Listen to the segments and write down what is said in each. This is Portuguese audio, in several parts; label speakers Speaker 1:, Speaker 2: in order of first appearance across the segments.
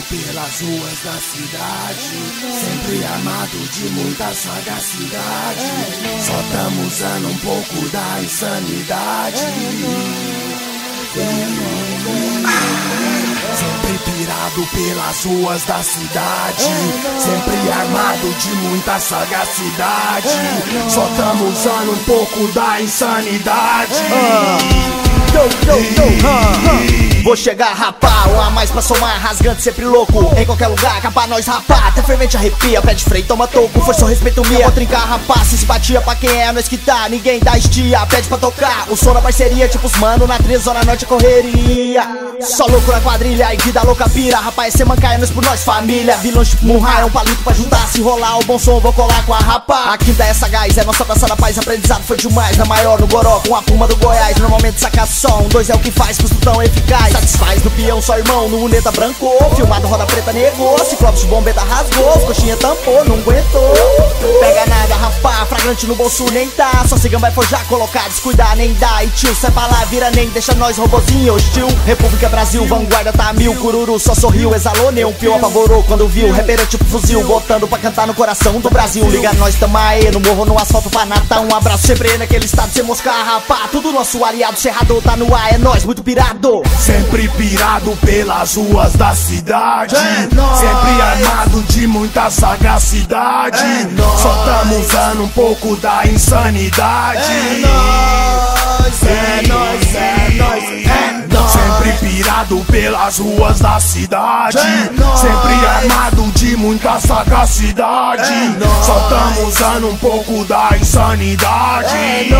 Speaker 1: pelas ruas da cidade, sempre armado de muita sagacidade. Só tamo usando um pouco da insanidade. Sempre pirado pelas ruas da cidade, sempre armado de muita sagacidade. Só tamo usando um pouco da insanidade.
Speaker 2: Vou chegar, rapá, um a mais pra somar, rasgando sempre louco. Em qualquer lugar, capaz nós rapá, até fervente arrepia, pede freio, toma toco. Força ou respeito minha, vou trincar, rapá, se simpatia pra quem é, nós que tá, ninguém dá estia, pede pra tocar. O som da parceria, tipo os mano, na trilha, zona norte é correria. Só louco na quadrilha e vida louca pira, rapaz, cê mancaia, nós por nós família. Vilões tipo Murra, é um palito pra juntar, se rolar o bom som, vou colar com a rapá. A quinta é sagaz, é nossa praça da paz, aprendizado foi demais. Na maior, no Goró, com a Puma do Goiás, normalmente saca só, um dois é o que faz, custo tão eficaz. Satisfaz no peão, só irmão, no luneta branco. Filmado, roda preta, negou. Ciclopes de bombeta rasgou, coxinha tampou, não aguentou. Pega nada, rapá, fragrante no bolso nem tá. Só cigano vai forjar, colocar, descuidar, nem dá. E tio, sai pra lá, vira nem, deixa nós robozinho hostil. República Brasil, vanguarda tá mil. Cururu só sorriu, exalou, nem um pior apavorou quando viu. Rebeira tipo fuzil, botando pra cantar no coração do Brasil. Liga nós, tamo aí, no morro, no asfalto pra natar. Um abraço sempre naquele estado, sem moscar, rapá. Tudo nosso aliado, cerrado, tá no ar, é nós, muito pirado.
Speaker 1: Sempre pirado pelas ruas da cidade, sempre armado de muita sagacidade. Só tamo usando um pouco da insanidade.
Speaker 2: É nóis.
Speaker 1: Sempre pirado pelas ruas da cidade, sempre armado de muita sagacidade. Só tamo usando um pouco da insanidade.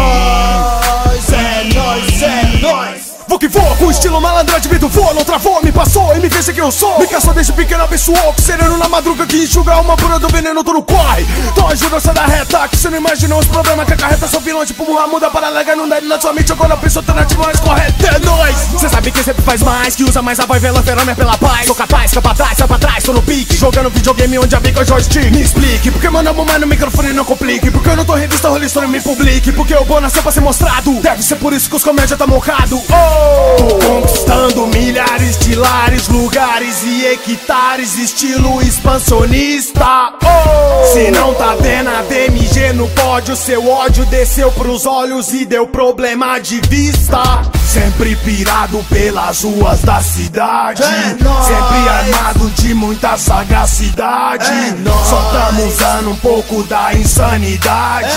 Speaker 2: É nóis.
Speaker 3: Vou que vou, com estilo malandro de vida voa, não travou, me passou e me fez quem eu sou. Me caçou desde pequeno, abençoou, que sereno na madruga que enxuga uma pura do veneno, tudo corre. Então ajuda essa da reta, que cê não imaginou os problemas que acarreta. Sou vilão tipo Murra, muda para largar, não dá na sua mente. Agora a pessoa alternativa mais correta, é nóis. Cê sabe que sempre faz mais, que usa mais a voz velã pela paz. Sou capaz, fica pra trás, sai pra trás, tô no pique, jogando videogame onde a bica é joystick. Me explique, porque mandamos mais no microfone não complique. Porque eu não tô revista, rolista, não me publique. Porque o bom nasceu pra ser mostrado, deve ser por isso que os comédia tá mocado.
Speaker 1: Conquistando milhares de lares, lugares e hectares, estilo expansionista.
Speaker 3: Se não tá vendo a DMG no pódio, seu ódio desceu pros olhos e deu problema de vista.
Speaker 1: Sempre pirado pelas ruas da cidade, sempre armado de muita sagacidade. Só tamo usando um pouco da insanidade.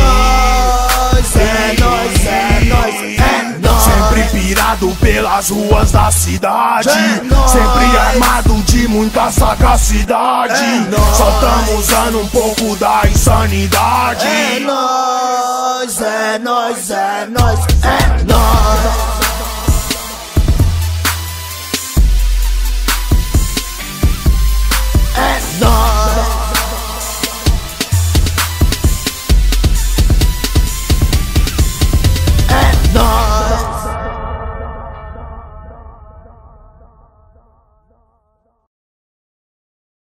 Speaker 1: Sempre pirado pelas ruas da cidade, sempre armado de muita sagacidade. Só tamo usando um pouco da insanidade.
Speaker 2: É nóis.